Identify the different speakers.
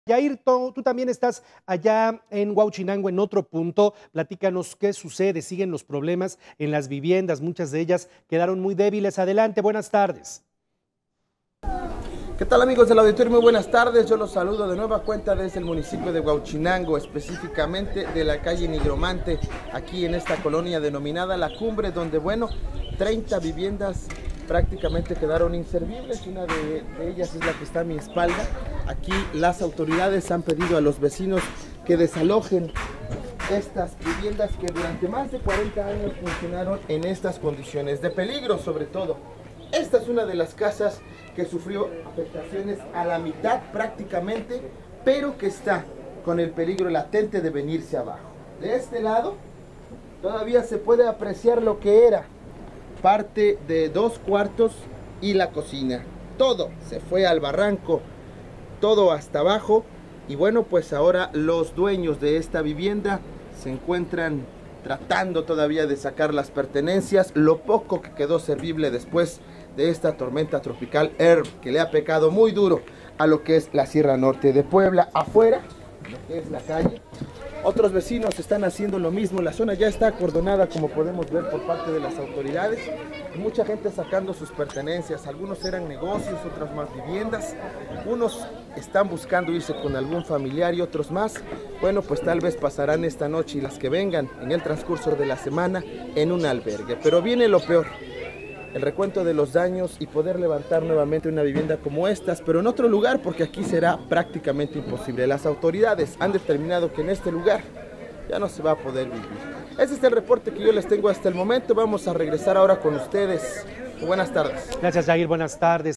Speaker 1: Yair, tú también estás allá en Huauchinango, en otro punto. Platícanos qué sucede, siguen los problemas en las viviendas, muchas de ellas quedaron muy débiles. Adelante, buenas tardes.
Speaker 2: ¿Qué tal, amigos del auditorio? Muy buenas tardes, yo los saludo de nueva cuenta desde el municipio de Huauchinango, específicamente de la calle Nigromante, aquí en esta colonia denominada La Cumbre, donde, bueno, 30 viviendas prácticamente quedaron inservibles. Una de ellas es la que está a mi espalda. Aquí las autoridades han pedido a los vecinos que desalojen estas viviendas que durante más de 40 años funcionaron en estas condiciones de peligro, sobre todo. Esta es una de las casas que sufrió afectaciones a la mitad prácticamente, pero que está con el peligro latente de venirse abajo. De este lado todavía se puede apreciar lo que era parte de 2 cuartos y la cocina. Todo se fue al barranco, todo hasta abajo, y bueno, pues ahora los dueños de esta vivienda se encuentran tratando todavía de sacar las pertenencias, lo poco que quedó servible después de esta tormenta tropical Herb, que le ha pecado muy duro a lo que es la Sierra Norte de Puebla. Afuera, lo que es la calle, otros vecinos están haciendo lo mismo. La zona ya está acordonada, como podemos ver, por parte de las autoridades. Mucha gente sacando sus pertenencias, algunos eran negocios, otras más viviendas. Unos están buscando irse con algún familiar y otros más, bueno, pues tal vez pasarán esta noche y las que vengan en el transcurso de la semana en un albergue. Pero viene lo peor, el recuento de los daños y poder levantar nuevamente una vivienda como estas, pero en otro lugar, porque aquí será prácticamente imposible. Las autoridades han determinado que en este lugar ya no se va a poder vivir. Ese es el reporte que yo les tengo hasta el momento. Vamos a regresar ahora con ustedes. Buenas tardes.
Speaker 1: Gracias, Yair, buenas tardes.